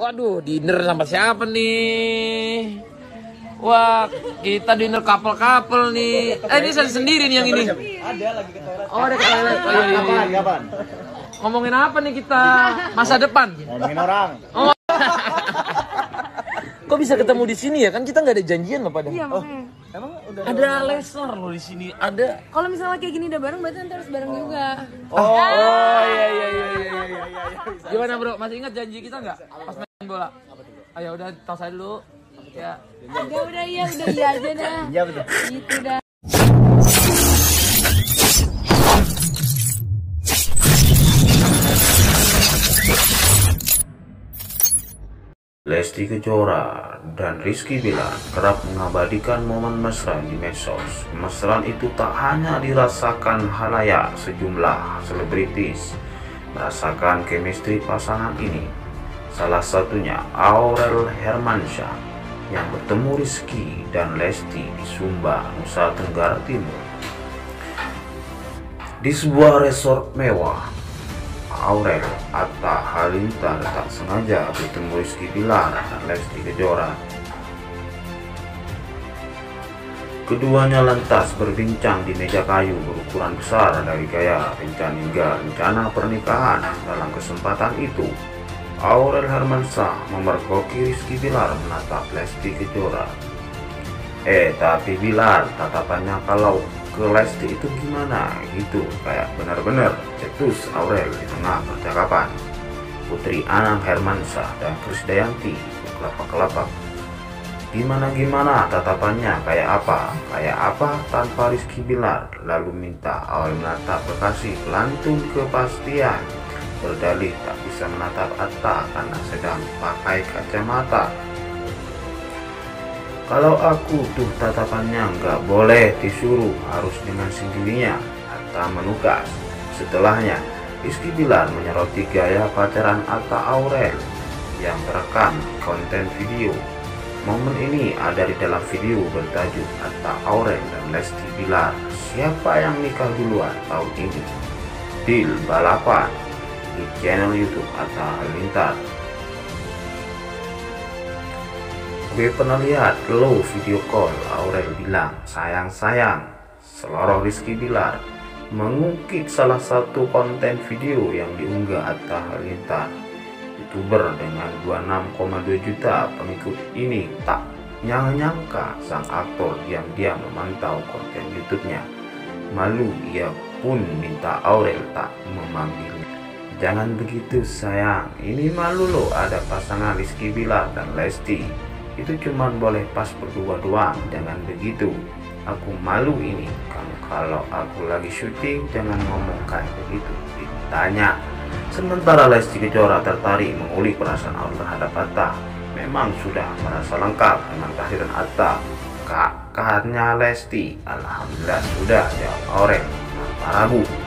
Waduh, dinner sama siapa nih? Wah, kita dinner couple nih. Ini saya sendiri nih yang ini. Ada lagi ke toilet. Oh, ada ke toilet. Oh, iya, iya. Kapan? Ngomongin apa nih kita? Masa depan. Ngomongin orang. Oh. Kok bisa ketemu di sini ya? Kan kita nggak ada janjian loh pada. Iya, makanya. Emang udah Ada Lesnar loh di sini. Ada. Kalau misalnya kayak gini udah bareng, berarti nanti harus bareng juga. Oh, iya iya iya iya. Gimana bro? Masih ingat janji kita nggak? Pas main bola. Ayo udah tos aja dulu. Ya. Udah iya aja dah. Iya betul. Gitu dah. Lesti Kejora dan Rizky Bilar kerap mengabadikan momen mesra di medsos. Kemesraan itu tak hanya dirasakan khalayak, sejumlah selebritis merasakan chemistry pasangan ini. Salah satunya Aurel Hermansyah yang bertemu Rizky dan Lesti di Sumba, Nusa Tenggara Timur. Di sebuah resort mewah, Aurel Atta Halilintar tak sengaja bertemu Rizky Bilar dan Lesti Kejora. Keduanya lantas berbincang di meja kayu berukuran besar dari gaya rencana hingga rencana pernikahan. Dalam kesempatan itu, Aurel Hermansyah memergoki Rizky Bilar menatap Lesti Kejora. Tapi Bilar, tatapannya kalau ke Lesti itu gimana gitu, kayak benar-benar cetus Aurel di tengah percakapan. Putri Anang Hermansyah dan Krisdayanti berkelapa-kelapa. Gimana tatapannya, kayak apa tanpa Rizky Bilar. Lalu minta Aurel menatap kekasih, pelantun kepastian. Berdalih tak bisa menatap Atta karena sedang pakai kacamata. Kalau aku tuh tatapannya nggak boleh disuruh, harus dengan sendirinya, Atta menugas. Setelahnya, Rizky Bilar menyoroti gaya pacaran Atta Aurel yang terekam konten video. Momen ini ada di dalam video bertajuk Atta Aurel dan Lesti Bilar, siapa yang nikah duluan tahun ini? Deal balapan di channel YouTube Atta Halilintar. Gue pernah lihat lo video call Aurel bilang sayang. Seloroh Rizky Bilar mengungkit salah satu konten video yang diunggah Atta Halilintar. YouTuber dengan 26,2 juta pengikut ini tak nyangka sang aktor diam-diam memantau konten YouTube-nya. Malu, ia pun minta Aurel tak memanggilnya. Jangan begitu sayang, ini malu lo, ada pasangan Rizky Bilar dan Lesti. Itu cuman boleh pas berdua doang, jangan begitu. Aku malu ini. Kamu kalau aku lagi syuting jangan ngomong kayak begitu, ditanya. Sementara Lesti Kejora tertarik mengulik perasaan Aurel terhadap Atta. Memang sudah merasa lengkap dengan kehadiran Atta, kakaknya Lesti. Alhamdulillah sudah, jawab Aurel tanpa ragu.